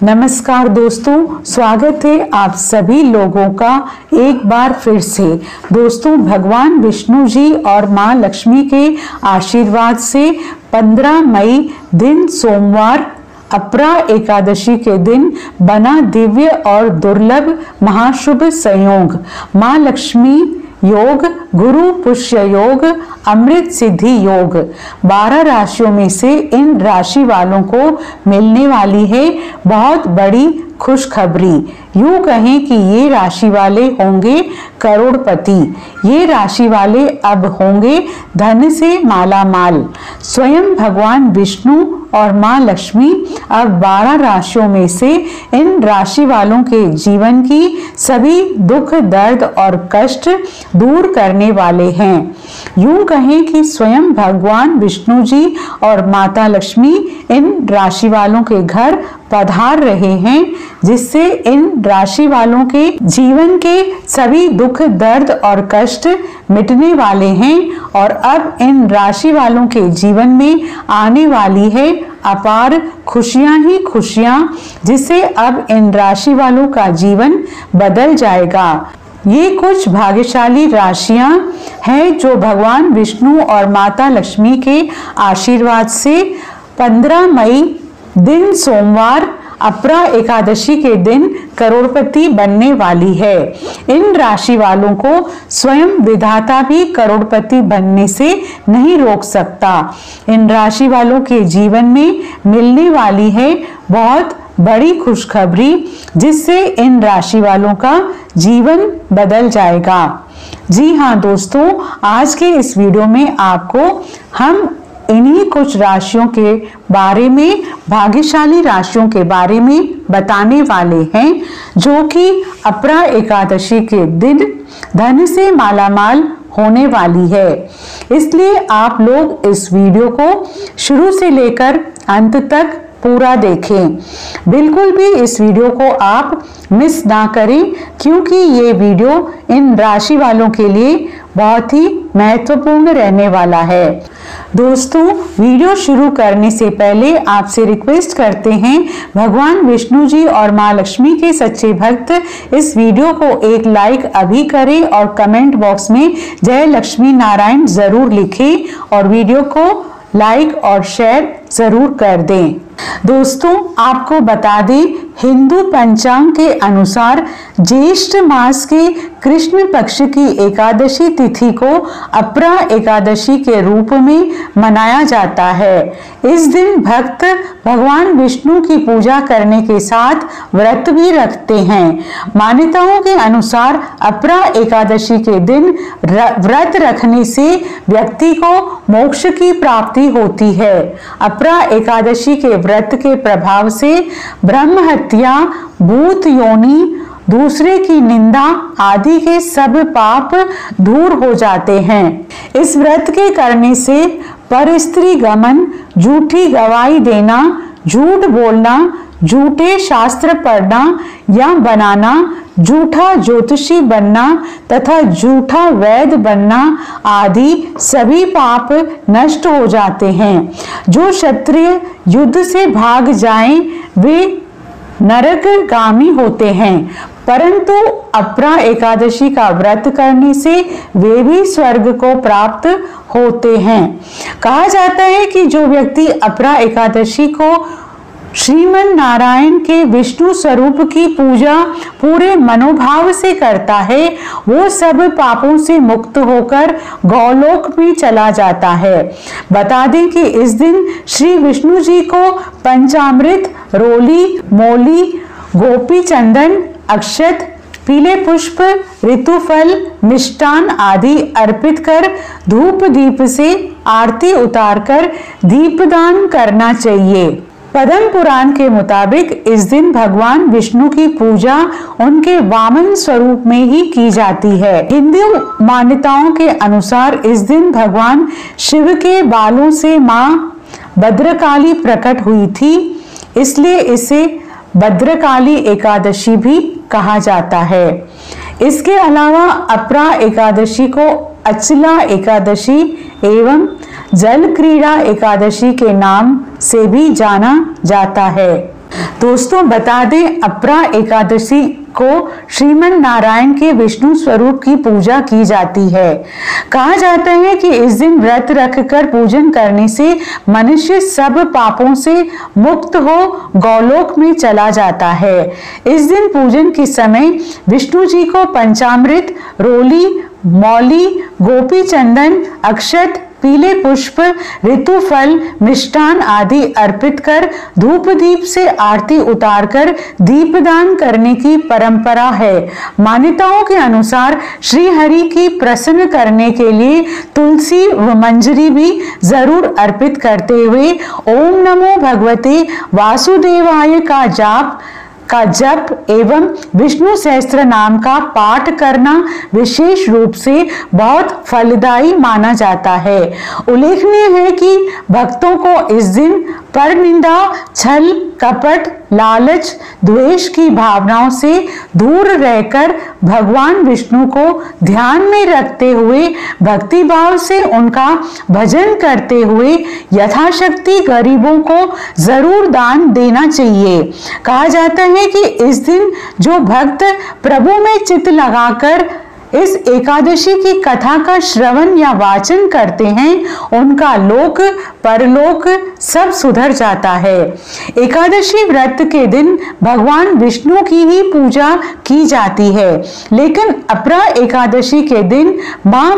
नमस्कार दोस्तों, स्वागत है आप सभी लोगों का एक बार फिर से। दोस्तों, भगवान विष्णु जी और माँ लक्ष्मी के आशीर्वाद से 15 मई दिन सोमवार अपरा एकादशी के दिन बना दिव्य और दुर्लभ महाशुभ संयोग माँ लक्ष्मी योग, गुरु पुष्य योग, अमृत सिद्धि योग 12 राशियों में से इन राशि वालों को मिलने वाली है बहुत बड़ी खुशखबरी। यूं कहें कि ये राशि वाले होंगे करोड़पति। ये राशि वाले अब होंगे धन से माला माल। स्वयं भगवान विष्णु और माँ लक्ष्मी अब 12 राशियों में से इन राशि वालों के जीवन की सभी दुख, दर्द और कष्ट दूर करने वाले हैं। यूं कहें कि स्वयं भगवान विष्णु जी और माता लक्ष्मी इन राशि वालों के घर पधार रहे हैं, जिससे इन राशि वालों के जीवन के सभी दुख, दर्द और कष्ट मिटने वाले हैं और अब इन राशि वालों के जीवन में आने वाली है अपार खुशियां ही खुशियां, जिससे अब इन राशि वालों का जीवन बदल जाएगा। ये कुछ भाग्यशाली राशियां हैं जो भगवान विष्णु और माता लक्ष्मी के आशीर्वाद से 15 मई दिन सोमवार अपरा एकादशी के दिन करोड़पति बनने वाली है। इन राशि वालों को स्वयं विधाता भी करोड़पति बनने से नहीं रोक सकता। इन राशि वालों के जीवन में मिलने वाली है बहुत बड़ी खुशखबरी, जिससे इन राशि वालों का जीवन बदल जाएगा। जी हाँ दोस्तों, आज के इस वीडियो में आपको हम इन्हीं कुछ राशियों के बारे में, भाग्यशाली राशियों के बारे में बताने वाले हैं, जो कि अपरा एकादशी के दिन धन से मालामाल होने वाली है। इसलिए आप लोग इस वीडियो को शुरू से लेकर अंत तक पूरा देखें। बिल्कुल भी इस वीडियो को आप मिस ना करें, क्योंकि ये वीडियो इन राशि वालों के लिए बहुत ही महत्वपूर्ण रहने वाला है। दोस्तों, वीडियो शुरू करने से पहले आपसे रिक्वेस्ट करते हैं, भगवान विष्णु जी और माँ लक्ष्मी के सच्चे भक्त इस वीडियो को एक लाइक अभी करें और कमेंट बॉक्स में जय लक्ष्मी नारायण जरूर लिखें और वीडियो को लाइक और शेयर जरूर कर दें। दोस्तों, आपको बता दें, हिंदू पंचांग के अनुसार ज्येष्ठ मास के कृष्ण पक्ष की एकादशी तिथि को अपरा एकादशी के रूप में मनाया जाता है। इस दिन भक्त भगवान विष्णु की पूजा करने के साथ व्रत भी रखते हैं। मान्यताओं के अनुसार अपरा एकादशी के दिन व्रत रखने से व्यक्ति को मोक्ष की प्राप्ति होती है। अपरा एकादशी के व्रत के प्रभाव से ब्रह्म हत्या, भूत योनि, दूसरे की निंदा आदि के सब पाप दूर हो जाते हैं। इस व्रत के करने से पर स्त्री गमन, झूठी गवाही देना, झूठ बोलना, झूठे शास्त्र पढ़ना या बनाना, झूठा ज्योतिषी बनना तथा झूठा वैद्य बनना आदि सभी पाप नष्ट हो जाते हैं। जो क्षत्रिय युद्ध से भाग जाएं वे नरकगामी होते हैं, परंतु अपरा एकादशी का व्रत करने से वे भी स्वर्ग को प्राप्त होते हैं। कहा जाता है कि जो व्यक्ति अपरा एकादशी को श्रीमन नारायण के विष्णु स्वरूप की पूजा पूरे मनोभाव से करता है, वो सब पापों से मुक्त होकर गौलोक में चला जाता है। बता दें कि इस दिन श्री विष्णु जी को पंचामृत, रोली, मोली, गोपी चंदन, अक्षत, पीले पुष्प, ऋतुफल, मिष्टान आदि अर्पित कर धूप दीप से आरती उतारकर दीपदान करना चाहिए। पद्म पुराण के मुताबिक इस दिन भगवान विष्णु की पूजा उनके वामन स्वरूप में ही की जाती है। हिंदू मान्यताओं के अनुसार इस दिन भगवान शिव के बालों से माँ भद्रकाली प्रकट हुई थी, इसलिए इसे भद्रकाली एकादशी भी कहा जाता है। इसके अलावा अपरा एकादशी को अचला एकादशी एवं जल क्रीड़ा एकादशी के नाम से भी जाना जाता है। दोस्तों बता दें, अपरा एकादशी को श्रीमन नारायण के विष्णु स्वरूप की पूजा की जाती है। कहा जाता है कि इस दिन व्रत रखकर पूजन करने से मनुष्य सब पापों से मुक्त हो गौलोक में चला जाता है। इस दिन पूजन के समय विष्णु जी को पंचामृत, रोली, मौली, गोपी चंदन, अक्षत, पीले पुष्प, ऋतु फल, मिष्टान आदि अर्पित कर धूप दीप से आरती उतारकर दीपदान करने की परंपरा है। मान्यताओं के अनुसार श्री हरि की प्रसन्न करने के लिए तुलसी व मंजरी भी जरूर अर्पित करते हुए ओम नमो भगवते वासुदेवाय का जप एवं विष्णु सहस्त्र नाम का पाठ करना विशेष रूप से बहुत फलदायी माना जाता है। उल्लेखनीय है कि भक्तों को इस दिन परनिंदा, छल, कपट, लालच, द्वेष की भावनाओं से दूर रहकर भगवान विष्णु को ध्यान में रखते हुए भक्ति भाव से उनका भजन करते हुए यथाशक्ति गरीबों को जरूर दान देना चाहिए। कहा जाता है कि इस दिन जो भक्त प्रभु में चित्त लगाकर इस एकादशी की कथा का श्रवण या वाचन करते हैं उनका लोक परलोक सब सुधर जाता है। एकादशी व्रत के दिन भगवान विष्णु की ही पूजा की जाती है, लेकिन अपरा एकादशी के दिन मां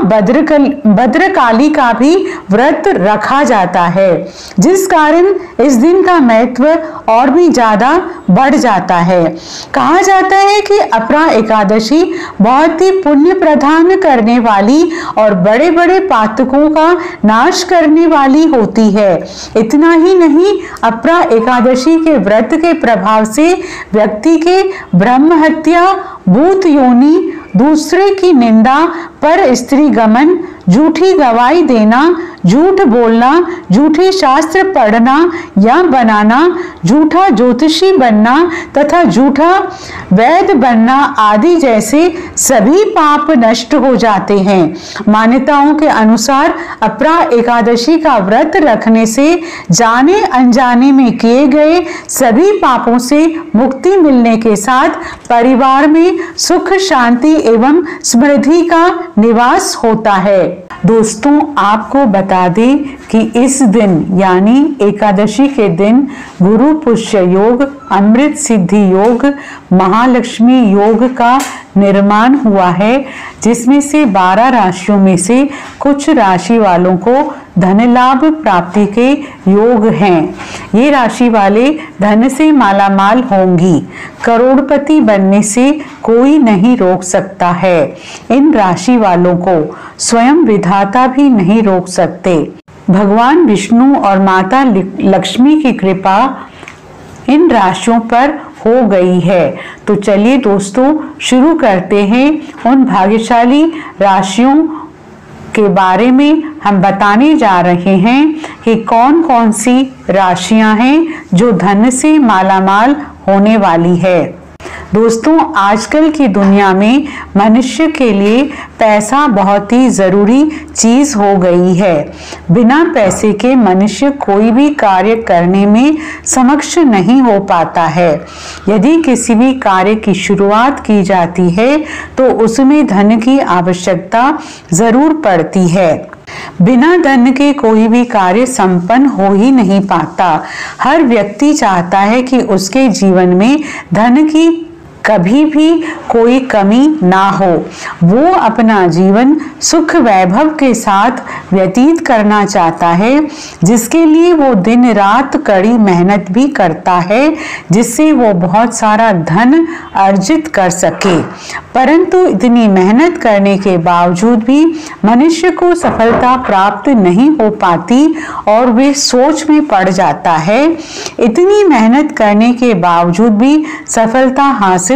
भद्रकाली का भी व्रत रखा जाता है, जिस कारण इस दिन का महत्व और भी ज्यादा बढ़ जाता है। कहा जाता है कि अपरा एकादशी बहुत ही पुण्य प्रदान करने वाली और बड़े बड़े पातकों का नाश करने वाली होती है। इतना ही नहीं, अपरा एकादशी के व्रत के प्रभाव से व्यक्ति के ब्रह्म हत्या, भूत योनि, दूसरे की निंदा, पर स्त्री गमन, झूठी गवाही देना, झूठ बोलना, झूठे शास्त्र पढ़ना या बनाना, झूठा ज्योतिषी बनना तथा झूठा वैद्य बनना आदि जैसे सभी पाप नष्ट हो जाते हैं। मान्यताओं के अनुसार अपरा एकादशी का व्रत रखने से जाने अनजाने में किए गए सभी पापों से मुक्ति मिलने के साथ परिवार में सुख, शांति एवं समृद्धि का निवास होता है। दोस्तों आपको बता दें कि इस दिन यानी एकादशी के दिन गुरु पुष्य योग, अमृत सिद्धि योग, महालक्ष्मी योग का निर्माण हुआ है, जिसमें से 12 राशियों में से कुछ राशि वालों को धन लाभ प्राप्ति के योग हैं। ये राशि वाले धन से मालामाल होंगी। करोड़पति बनने से कोई नहीं रोक सकता है। इन राशि वालों को स्वयं विधाता भी नहीं रोक सकते। भगवान विष्णु और माता लक्ष्मी की कृपा इन राशियों पर हो गई है। तो चलिए दोस्तों शुरू करते हैं। उन भाग्यशाली राशियों के बारे में हम बताने जा रहे हैं कि कौन कौन सी राशियां हैं जो धन से मालामाल होने वाली है। दोस्तों आजकल की दुनिया में मनुष्य के लिए पैसा बहुत ही जरूरी चीज हो गई है। बिना पैसे के मनुष्य कोई भी कार्य करने में सक्षम नहीं हो पाता है। यदि किसी भी कार्य की शुरुआत की जाती है तो उसमें धन की आवश्यकता जरूर पड़ती है। बिना धन के कोई भी कार्य संपन्न हो ही नहीं पाता। हर व्यक्ति चाहता है कि उसके जीवन में धन की कभी भी कोई कमी ना हो। वो अपना जीवन सुख वैभव के साथ व्यतीत करना चाहता है, जिसके लिए वो दिन रात कड़ी मेहनत भी करता है, जिससे वो बहुत सारा धन अर्जित कर सके। परंतु इतनी मेहनत करने के बावजूद भी मनुष्य को सफलता प्राप्त नहीं हो पाती और वे सोच में पड़ जाता है। इतनी मेहनत करने के बावजूद भी सफलता हासिल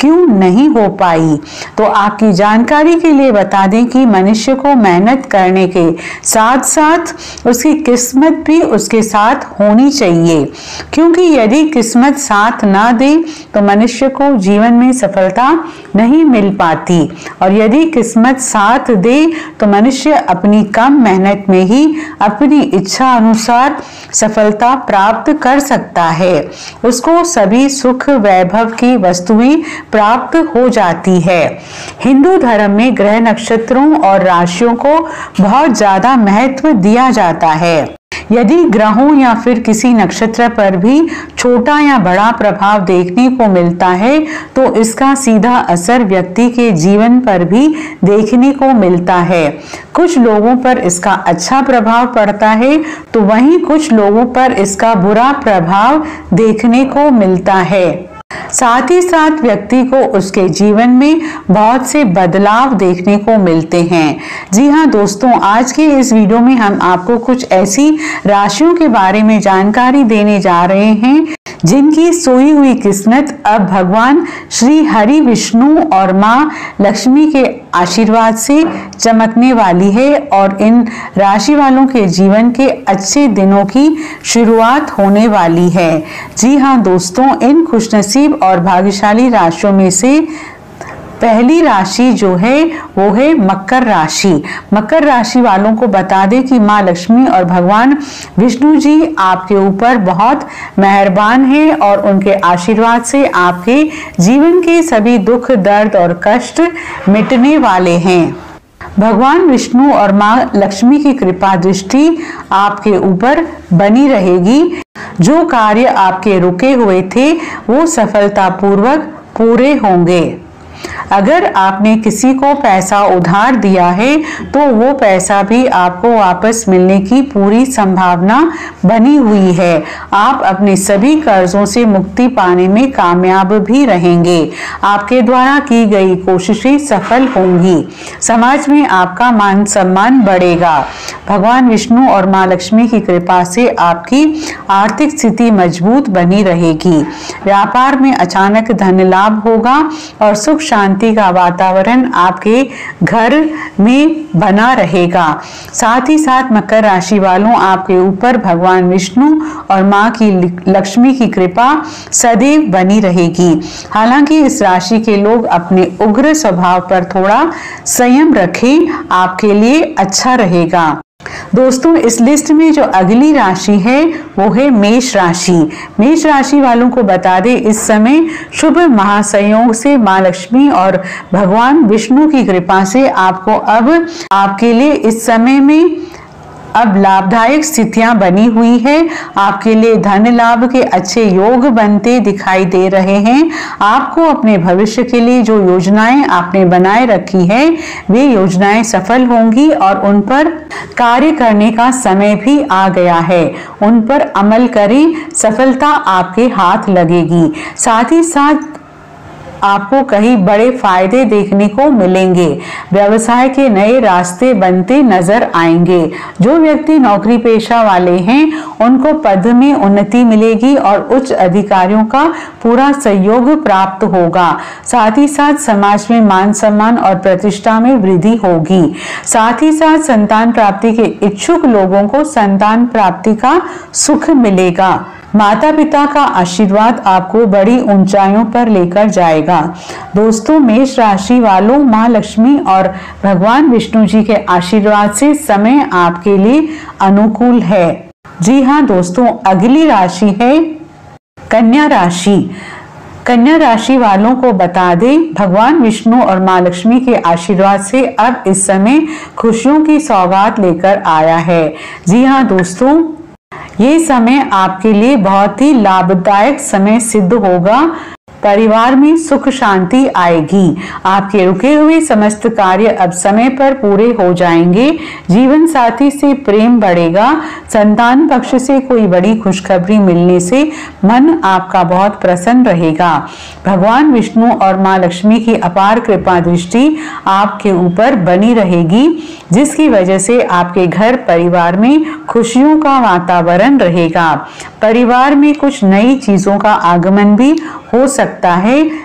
क्यों नहीं हो पाई। तो आपकी जानकारी के लिए बता दें कि मनुष्य को मेहनत करने के साथ साथ उसकी किस्मत भी उसके साथ होनी चाहिए, क्योंकि यदि किस्मत साथ ना दे तो मनुष्य को जीवन में सफलता नहीं मिल पाती, और यदि किस्मत साथ दे तो मनुष्य अपनी कम मेहनत में ही अपनी इच्छा अनुसार सफलता प्राप्त कर सकता है। उसको सभी सुख वैभव की वस्तुएं प्राप्त हो जाती है। हिंदू धर्म में ग्रह नक्षत्रों और राशियों को बहुत ज्यादा महत्व दिया जाता है। यदि ग्रहों या फिर किसी नक्षत्र पर भी छोटा या बड़ा प्रभाव देखने को मिलता है तो इसका सीधा असर व्यक्ति के जीवन पर भी देखने को मिलता है। कुछ लोगों पर इसका अच्छा प्रभाव पड़ता है तो वहीं कुछ लोगों पर इसका बुरा प्रभाव देखने को मिलता है। साथ ही साथ व्यक्ति को उसके जीवन में बहुत से बदलाव देखने को मिलते हैं। जी हाँ दोस्तों, आज के इस वीडियो में हम आपको कुछ ऐसी राशियों के बारे में जानकारी देने जा रहे हैं जिनकी सोई हुई किस्मत अब भगवान श्री हरि विष्णु और माँ लक्ष्मी के आशीर्वाद से चमकने वाली है और इन राशि वालों के जीवन के अच्छे दिनों की शुरुआत होने वाली है। जी हाँ दोस्तों, इन खुशनसीब और भाग्यशाली राशियों में से पहली राशि जो है वो है मकर राशि। मकर राशि वालों को बता दें कि माँ लक्ष्मी और भगवान विष्णु जी आपके ऊपर बहुत मेहरबान हैं और उनके आशीर्वाद से आपके जीवन के सभी दुख दर्द और कष्ट मिटने वाले हैं। भगवान विष्णु और माँ लक्ष्मी की कृपा दृष्टि आपके ऊपर बनी रहेगी। जो कार्य आपके रुके हुए थे वो सफलतापूर्वक पूरे होंगे। अगर आपने किसी को पैसा उधार दिया है तो वो पैसा भी आपको वापस मिलने की पूरी संभावना बनी हुई है। आप अपने सभी कर्जों से मुक्ति पाने में कामयाब भी रहेंगे। आपके द्वारा की गई कोशिशें सफल होंगी। समाज में आपका मान सम्मान बढ़ेगा। भगवान विष्णु और माँ लक्ष्मी की कृपा से आपकी आर्थिक स्थिति मजबूत बनी रहेगी। व्यापार में अचानक धन लाभ होगा और सुख शांति का वातावरण आपके घर में बना रहेगा। साथ ही साथ मकर राशि वालों, आपके ऊपर भगवान विष्णु और माँ की लक्ष्मी की कृपा सदैव बनी रहेगी। हालांकि इस राशि के लोग अपने उग्र स्वभाव पर थोड़ा संयम रखें, आपके लिए अच्छा रहेगा। दोस्तों, इस लिस्ट में जो अगली राशि है वो है मेष राशि। मेष राशि वालों को बता दें, इस समय शुभ महासंयोग से माँ लक्ष्मी और भगवान विष्णु की कृपा से आपको अब आपके लिए इस समय में अब लाभदायक स्थितियां बनी हुई है। आपके लिए धन लाभ के अच्छे योग बनते दिखाई दे रहे हैं। आपको अपने भविष्य के लिए जो योजनाएं आपने बनाए रखी है वे योजनाएं सफल होंगी और उन पर कार्य करने का समय भी आ गया है। उन पर अमल करें, सफलता आपके हाथ लगेगी। साथ ही साथ आपको कई बड़े फायदे देखने को मिलेंगे। व्यवसाय के नए रास्ते बनते नजर आएंगे। जो व्यक्ति नौकरी पेशा वाले हैं उनको पद में उन्नति मिलेगी और उच्च अधिकारियों का पूरा सहयोग प्राप्त होगा। साथ ही साथ समाज में मान सम्मान और प्रतिष्ठा में वृद्धि होगी। साथ ही साथ संतान प्राप्ति के इच्छुक लोगों को संतान प्राप्ति का सुख मिलेगा। माता पिता का आशीर्वाद आपको बड़ी ऊंचाइयों पर लेकर जाएगा। दोस्तों, मेष राशि वालों, माँ लक्ष्मी और भगवान विष्णु जी के आशीर्वाद से समय आपके लिए अनुकूल है। जी हाँ दोस्तों, अगली राशि है कन्या राशि। कन्या राशि वालों को बता दें, भगवान विष्णु और माँ लक्ष्मी के आशीर्वाद से अब इस समय खुशियों की सौगात लेकर आया है। जी हाँ दोस्तों, ये समय आपके लिए बहुत ही लाभदायक समय सिद्ध होगा। परिवार में सुख शांति आएगी। आपके रुके हुए समस्त कार्य अब समय पर पूरे हो जाएंगे। जीवन साथी से प्रेम बढ़ेगा। संतान पक्ष से कोई बड़ी खुशखबरी मिलने से मन आपका बहुत प्रसन्न रहेगा। भगवान विष्णु और माँ लक्ष्मी की अपार कृपा दृष्टि आपके ऊपर बनी रहेगी, जिसकी वजह से आपके घर परिवार में खुशियों का वातावरण रहेगा। परिवार में कुछ नई चीजों का आगमन भी हो सकता है,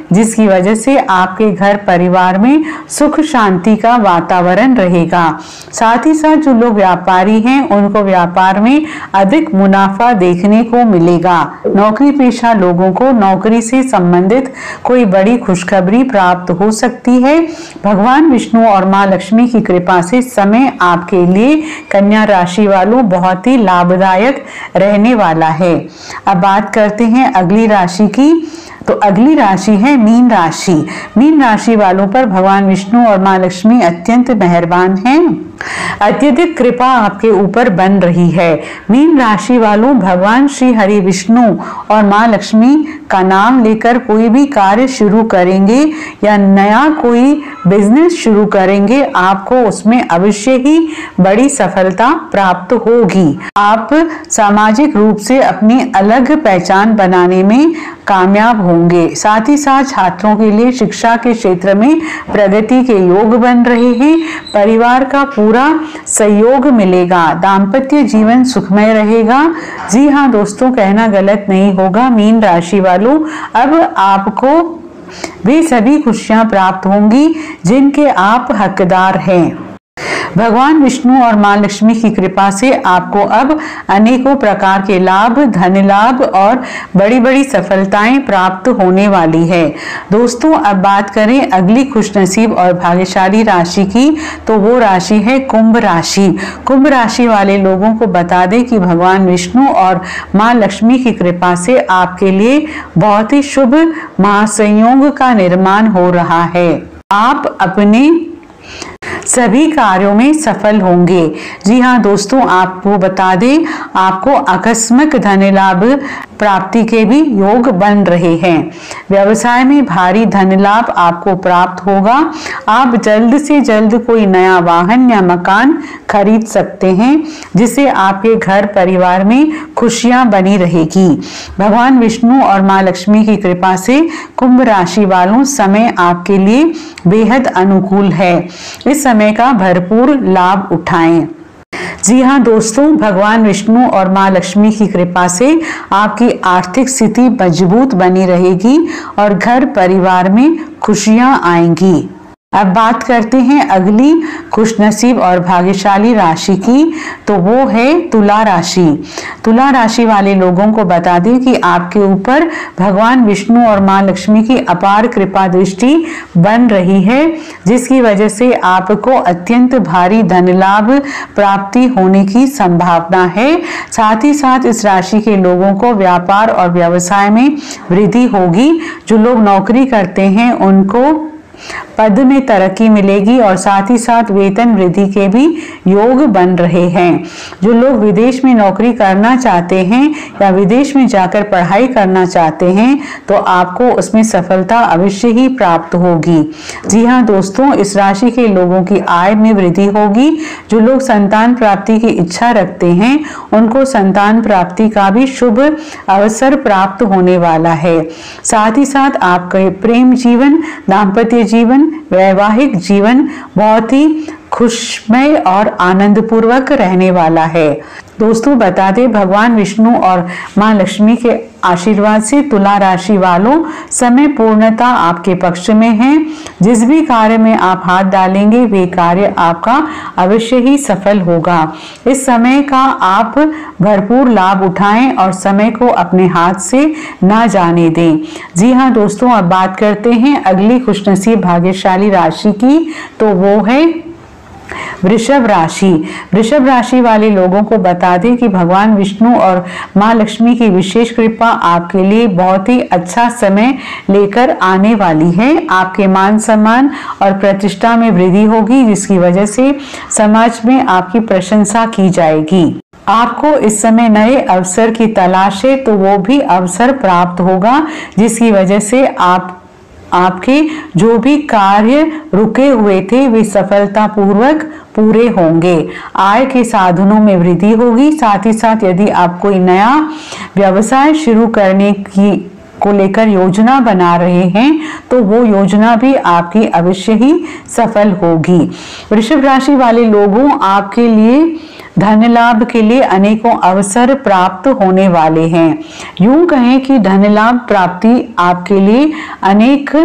जिसकी वजह से आपके घर परिवार में सुख शांति का वातावरण रहेगा। साथ ही साथ जो लोग व्यापारी हैं उनको व्यापार में अधिक मुनाफा देखने को मिलेगा। नौकरी पेशा लोगों को नौकरी से संबंधित कोई बड़ी खुशखबरी प्राप्त हो सकती है। भगवान विष्णु और माँ लक्ष्मी की कृपा से समय आपके लिए कन्या राशि वालों बहुत ही लाभदायक रहने वाला है। अब बात करते हैं अगली राशि की। तो अगली राशि है मीन राशि। मीन राशि वालों पर भगवान विष्णु और माँ लक्ष्मी अत्यंत मेहरबान हैं। अत्यधिक कृपा आपके ऊपर बन रही है। मीन राशि वालों, भगवान श्री हरि विष्णु और माँ लक्ष्मी का नाम लेकर कोई भी कार्य शुरू करेंगे या नया कोई बिजनेस शुरू करेंगे, आपको उसमें अवश्य ही बड़ी सफलता प्राप्त होगी। आप सामाजिक रूप से अपनी अलग पहचान बनाने में कामयाब होंगे। साथ ही साथ छात्रों के लिए शिक्षा के क्षेत्र में प्रगति के योग बन रहे हैं। परिवार का पूरा सहयोग मिलेगा। दाम्पत्य जीवन सुखमय रहेगा। जी हाँ दोस्तों, कहना गलत नहीं होगा। मीन राशि वालों, अब आपको वे सभी खुशियां प्राप्त होंगी जिनके आप हकदार हैं। भगवान विष्णु और माँ लक्ष्मी की कृपा से आपको अब अनेकों प्रकार के लाभ, धन लाभ और बड़ी बड़ी सफलताएं प्राप्त होने वाली है। दोस्तों, अब बात करें अगली खुशनसीब और भाग्यशाली राशि की, तो वो राशि है कुंभ राशि। कुंभ राशि वाले लोगों को बता दें कि भगवान विष्णु और माँ लक्ष्मी की कृपा से आपके लिए बहुत ही शुभ महासंयोग का निर्माण हो रहा है। आप अपने सभी कार्यों में सफल होंगे। जी हाँ दोस्तों, आपको बता दें, आपको आकस्मिक धन लाभ प्राप्ति के भी योग बन रहे हैं। व्यवसाय में भारी धन लाभ आपको प्राप्त होगा। आप जल्द से जल्द कोई नया वाहन या मकान खरीद सकते हैं, जिससे आपके घर परिवार में खुशियां बनी रहेगी। भगवान विष्णु और माँ लक्ष्मी की कृपा से कुंभ राशि वालों, समय आपके लिए बेहद अनुकूल है। इस समय का भरपूर लाभ उठाएं। जी हाँ दोस्तों, भगवान विष्णु और माँ लक्ष्मी की कृपा से आपकी आर्थिक स्थिति मजबूत बनी रहेगी और घर परिवार में खुशियां आएंगी। अब बात करते हैं अगली खुशनसीब और भाग्यशाली राशि की, तो वो है तुला राशि। तुला राशि वाले लोगों को बता दें कि आपके ऊपर भगवान विष्णु और माँ लक्ष्मी की अपार कृपा दृष्टि बन रही है, जिसकी वजह से आपको अत्यंत भारी धन लाभ प्राप्ति होने की संभावना है। साथ ही साथ इस राशि के लोगों को व्यापार और व्यवसाय में वृद्धि होगी। जो लोग नौकरी करते हैं उनको पद में तरक्की मिलेगी और साथ ही साथ वेतन वृद्धि के भी योग बन रहे हैं। जो लोग विदेश में नौकरी करना चाहते हैं या विदेश में जाकर पढ़ाई करना चाहते हैं, तो आपको उसमें सफलता अवश्य ही प्राप्त होगी। जी हाँ दोस्तों, इस राशि के लोगों की आय में वृद्धि होगी। जो लोग संतान प्राप्ति की इच्छा रखते हैं, उनको संतान प्राप्ति का भी शुभ अवसर प्राप्त होने वाला है। साथ ही साथ आपका प्रेम जीवन, दाम्पत्य जीवन, वैवाहिक जीवन बहुत ही खुशमय और आनंद पूर्वक रहने वाला है। दोस्तों, बता दें, भगवान विष्णु और माँ लक्ष्मी के आशीर्वाद से तुला राशि वालों, समय पूर्णता आपके पक्ष में है। जिस भी कार्य में आप हाथ डालेंगे, वे कार्य आपका अवश्य ही सफल होगा। इस समय का आप भरपूर लाभ उठाएं और समय को अपने हाथ से ना जाने दें। जी हाँ दोस्तों, अब बात करते हैं अगली खुशनसीब भाग्यशाली राशि की, तो वो है वृषभ राशि। वृषभ राशि वाले लोगों को बता दें कि भगवान विष्णु और माँ लक्ष्मी की विशेष कृपा आपके लिए बहुत ही अच्छा समय लेकर आने वाली है। आपके मान सम्मान और प्रतिष्ठा में वृद्धि होगी, जिसकी वजह से समाज में आपकी प्रशंसा की जाएगी। आपको इस समय नए अवसर की तलाश है, तो वो भी अवसर प्राप्त होगा, जिसकी वजह से आपके जो भी कार्य रुके हुए थे, वे सफलतापूर्वक पूरे होंगे। आय के साधनों में वृद्धि होगी। साथ ही साथ यदि आप कोई नया व्यवसाय शुरू करने को लेकर योजना बना रहे हैं, तो वो योजना भी आपकी अवश्य ही सफल होगी। वृषभ राशि वाले लोगों, आपके लिए धन लाभ के लिए अनेकों अवसर प्राप्त होने वाले हैं। यूं कहें कि धन लाभ प्राप्ति आपके लिए अनेक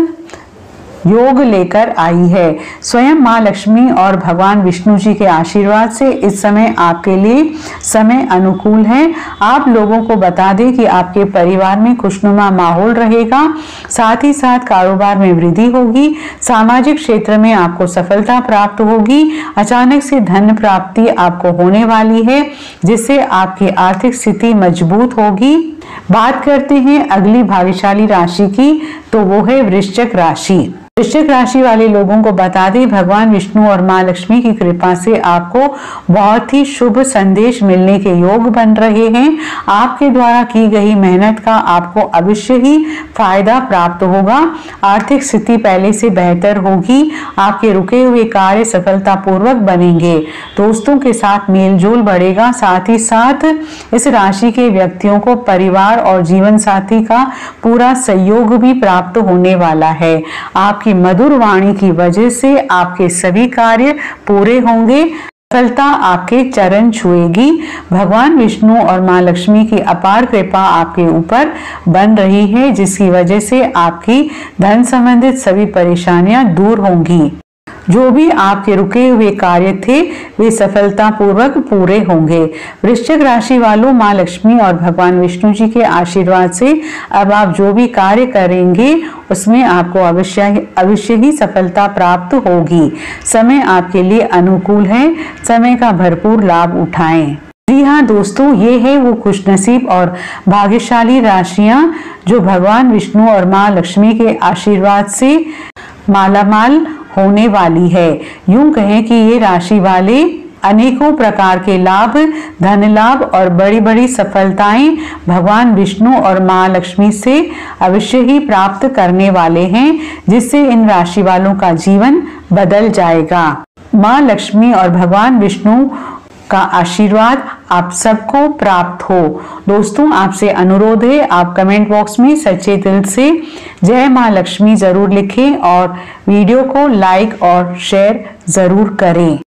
योग लेकर आई है। स्वयं माँ लक्ष्मी और भगवान विष्णु जी के आशीर्वाद से इस समय आपके लिए समय अनुकूल है। आप लोगों को बता दें कि आपके परिवार में खुशनुमा माहौल रहेगा, साथ ही साथ कारोबार में वृद्धि होगी। सामाजिक क्षेत्र में आपको सफलता प्राप्त होगी। अचानक से धन प्राप्ति आपको होने वाली है, जिससे आपकी आर्थिक स्थिति मजबूत होगी। बात करते हैं अगली भाग्यशाली राशि की, तो वो है वृश्चिक राशि। वृश्चिक राशि वाले लोगों को बता दें, भगवान विष्णु और माँ लक्ष्मी की कृपा से आपको बहुत ही शुभ संदेश मिलने के योग बन रहे हैं। आपके द्वारा की गई मेहनत का आपको अवश्य ही फायदा प्राप्त होगा। आर्थिक स्थिति पहले से बेहतर होगी। आपके रुके हुए कार्य सफलतापूर्वक बनेंगे। दोस्तों के साथ मेलजोल बढ़ेगा। साथ ही साथ इस राशि के व्यक्तियों को परिवार और जीवन साथी का पूरा सहयोग भी प्राप्त होने वाला है। आपकी मधुर वाणी की वजह से आपके सभी कार्य पूरे होंगे। सफलता आपके चरण छुएगी। भगवान विष्णु और माँ लक्ष्मी की अपार कृपा आपके ऊपर बन रही है, जिसकी वजह से आपकी धन संबंधित सभी परेशानियां दूर होंगी। जो भी आपके रुके हुए कार्य थे वे सफलतापूर्वक पूरे होंगे। वृश्चिक राशि वालों, माँ लक्ष्मी और भगवान विष्णु जी के आशीर्वाद से अब आप जो भी कार्य करेंगे उसमें आपको अवश्य ही सफलता प्राप्त होगी। समय आपके लिए अनुकूल है। समय का भरपूर लाभ उठाएं। जी हाँ दोस्तों, ये है वो खुशनसीब और भाग्यशाली राशियां जो भगवान विष्णु और माँ लक्ष्मी के आशीर्वाद से मालामाल होने वाली है। यूं कहें कि ये राशि वाले अनेकों प्रकार के लाभ, धन लाभ और बड़ी बड़ी सफलताएं भगवान विष्णु और माँ लक्ष्मी से अवश्य ही प्राप्त करने वाले हैं, जिससे इन राशि वालों का जीवन बदल जाएगा। माँ लक्ष्मी और भगवान विष्णु का आशीर्वाद आप सबको प्राप्त हो। दोस्तों, आपसे अनुरोध है, आप कमेंट बॉक्स में सच्चे दिल से जय माँ लक्ष्मी जरूर लिखें और वीडियो को लाइक और शेयर जरूर करें।